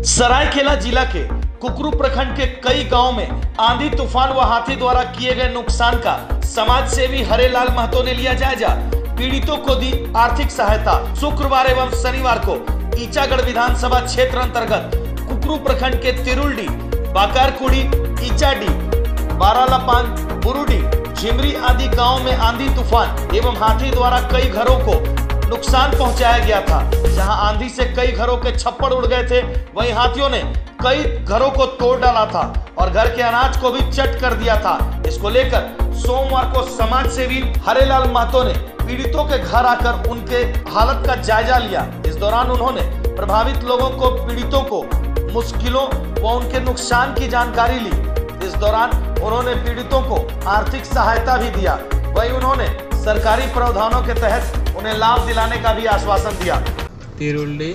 सरायकेला जिला के कुकरू प्रखंड के कई गांव में आंधी तूफान व हाथी द्वारा किए गए नुकसान का समाज सेवी हरेलाल महतो ने लिया जायजा। पीड़ितों को दी आर्थिक सहायता। शुक्रवार एवं शनिवार को ईचागढ़ विधानसभा क्षेत्र अंतर्गत कुकरू प्रखंड के तिरुलडी, बाकारकुड़ी, ईचाडी, बारालापान, बुरुडी, झिमरी आदि गाँव में आंधी तूफान एवं हाथी द्वारा कई घरों को नुकसान पहुंचाया गया था। जहां आंधी से कई घरों के छप्पड़ उड़ गए थे, वहीं हाथियों ने कई घरों को तोड़ डाला था और घर के अनाज को भी चट कर दिया था। इसको लेकर सोमवार को समाज सेवी हरेलाल महतो ने पीड़ितों के घर आकर उनके हालत का जायजा लिया। इस दौरान उन्होंने प्रभावित लोगों को, पीड़ितों को मुश्किलों व उनके नुकसान की जानकारी ली। इस दौरान उन्होंने पीड़ितों को आर्थिक सहायता भी दिया। वहीं उन्होंने सरकारी प्रावधानों के तहत उन्हें लाभ दिलाने का भी आश्वासन दिया। तिरुलडी,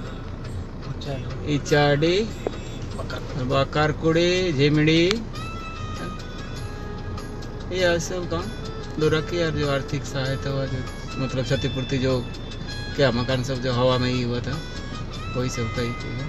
ईचाडी, बाकारकुड़ी, झिमड़ी, ये सब गाँव दो रखी और जो आर्थिक सहायता हुआ, जो मतलब क्षतिपूर्ति, जो क्या मकान सब जो हवा में ही हुआ था, वही सब का ही।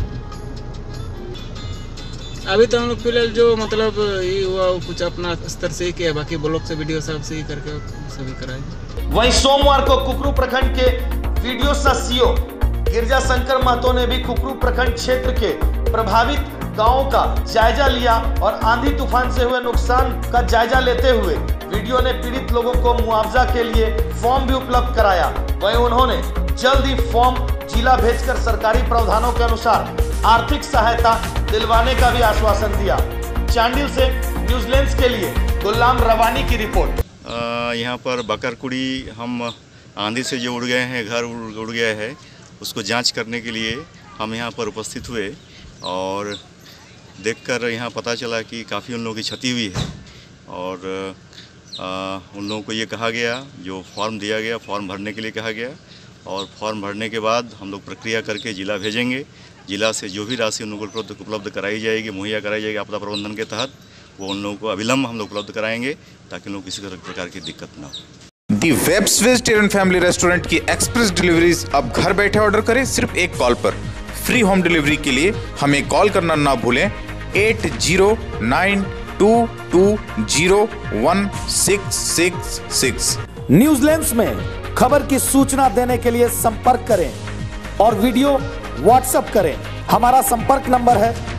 अभी तो हम लोग फिलहाल जो मतलब ये हुआ कुछ अपना स्तर से ही किया, बाकी ब्लॉक से वीडियो साहब से ही करके सभी कराएंगे। वहीं सोमवार को कुकरू प्रखंड के वीडियो सीओ गिरजा शंकर महतो ने भी कुकरू प्रखंड क्षेत्र के प्रभावित गांवों का जायजा लिया और आंधी तूफान से हुए नुकसान का जायजा लेते हुए वीडियो ने पीड़ित लोगों को मुआवजा के लिए फॉर्म भी उपलब्ध कराया। वहीं उन्होंने जल्द ही फॉर्म जिला भेजकर सरकारी प्रावधानों के अनुसार आर्थिक सहायता दिलवाने का भी आश्वासन दिया। चांडिल से न्यूजीलैंड के लिए गुलाम रवानी की रिपोर्ट। यहाँ पर बाकारकुड़ी हम आंधी से जो उड़ गए हैं, घर उड़ गया है, उसको जांच करने के लिए हम यहाँ पर उपस्थित हुए और देखकर यहाँ पता चला कि काफ़ी उन लोगों की क्षति हुई है और उन लोगों को ये कहा गया, जो फॉर्म दिया गया, फॉर्म भरने के लिए कहा गया और फॉर्म भरने के बाद हम लोग प्रक्रिया करके जिला भेजेंगे। जिला से जो भी राशि उन लोगों को उपलब्ध कराई जाएगी, मुहैया कराई जाएगी आपदा प्रबंधन के तहत, वो उन लोगों को अविलंब हम लोग उपलब्ध कराएंगे ताकि उन लोग किसी प्रकार की दिक्कत ना हो। The Webs vegetarian family restaurant की एक्सप्रेस डिलीवरीज अब घर बैठे ऑर्डर करें सिर्फ एक कॉल पर। फ्री होम डिलीवरी के लिए हमें कॉल करना ना भूलें 8092201666। न्यूजीलैंड में खबर की सूचना देने के लिए संपर्क करें और वीडियो व्हाट्सएप करें। हमारा संपर्क नंबर है